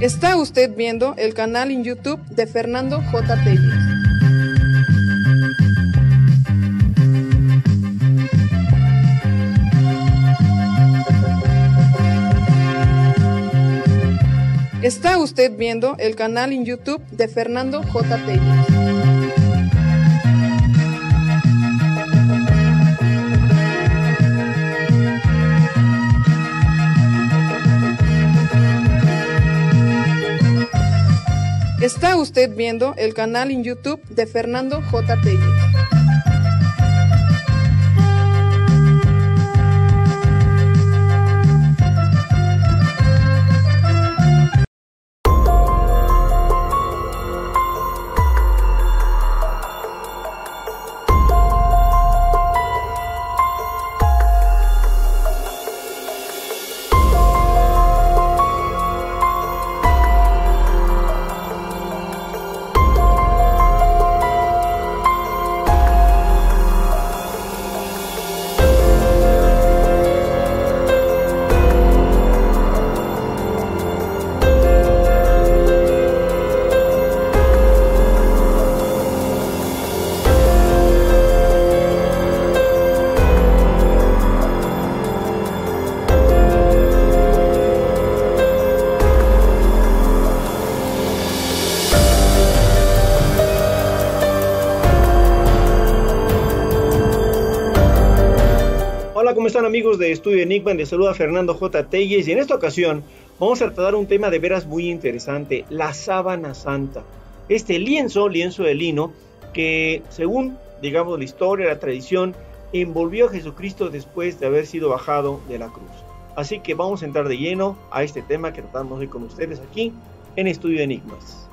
Está usted viendo el canal en YouTube de Fernando J. Telles. Está usted viendo el canal en YouTube de Fernando J. Telles. Está usted viendo el canal en YouTube de Fernando J. Telles. Hola, ¿cómo están amigos de Estudio Enigma? Les saluda Fernando J. Telles y en esta ocasión vamos a tratar un tema de veras muy interesante, la sábana santa. Este lienzo de lino que según, digamos, la historia, la tradición, envolvió a Jesucristo después de haber sido bajado de la cruz. Así que vamos a entrar de lleno a este tema que tratamos hoy con ustedes aquí en Estudio Enigmas.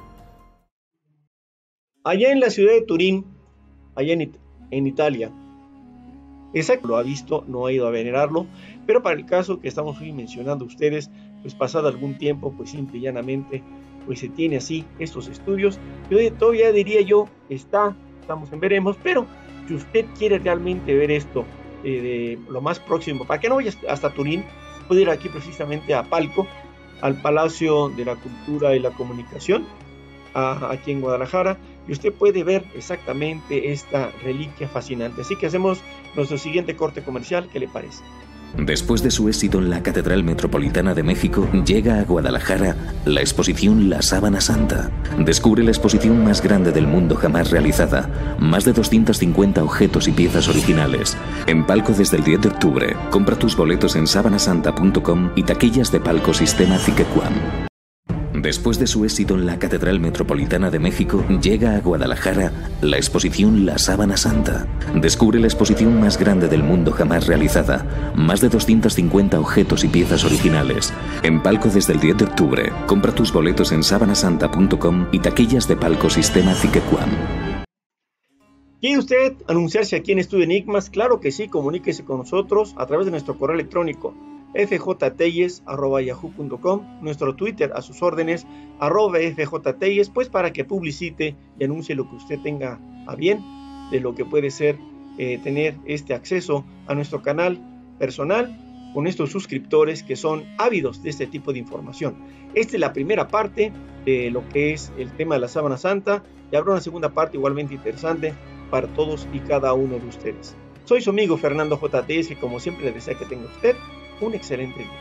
Allá en la ciudad de Turín, allá en Italia, exacto, lo ha visto, no ha ido a venerarlo, pero para el caso que estamos hoy mencionando a ustedes, pues pasado algún tiempo, pues simple y llanamente, pues se tiene así estos estudios. Yo todavía diría yo, estamos en veremos, pero si usted quiere realmente ver esto de lo más próximo, para que no vaya hasta Turín, puede ir aquí precisamente a Palco, al Palacio de la Cultura y la Comunicación, aquí en Guadalajara, y usted puede ver exactamente esta reliquia fascinante. Así que hacemos nuestro siguiente corte comercial. ¿Qué le parece? Después de su éxito en la Catedral Metropolitana de México, llega a Guadalajara la exposición La Sábana Santa. Descubre la exposición más grande del mundo jamás realizada. Más de 250 objetos y piezas originales. En Palco desde el 10 de octubre. Compra tus boletos en sabanasanta.com y taquillas de Palco Sistema Tiquecuam. Después de su éxito en la Catedral Metropolitana de México, llega a Guadalajara la exposición La Sábana Santa. Descubre la exposición más grande del mundo jamás realizada. Más de 250 objetos y piezas originales. En Palco desde el 10 de octubre. Compra tus boletos en sabanasanta.com y taquillas de Palco Sistema Tiquecuam. ¿Quiere usted anunciarse aquí en Estudio Enigmas? Claro que sí, comuníquese con nosotros a través de nuestro correo electrónico fjtelles@yahoo.com, nuestro Twitter a sus órdenes @fjtelles, pues para que publicite y anuncie lo que usted tenga a bien de lo que puede ser tener este acceso a nuestro canal personal con estos suscriptores que son ávidos de este tipo de información. Esta es la primera parte de lo que es el tema de la Sábana Santa, y habrá una segunda parte igualmente interesante para todos y cada uno de ustedes. Soy su amigo Fernando J. Telles, que como siempre le desea que tenga usted un excelente día.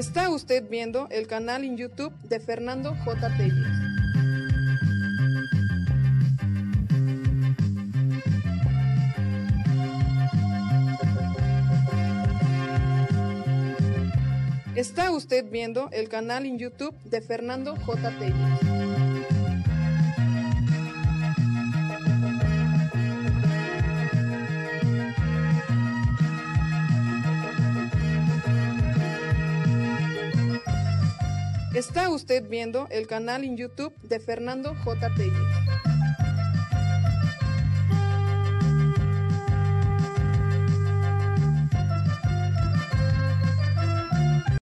Está usted viendo el canal en YouTube de Fernando J. Telles. Está usted viendo el canal en YouTube de Fernando J. Telles. Está usted viendo el canal en YouTube de Fernando J. Telles.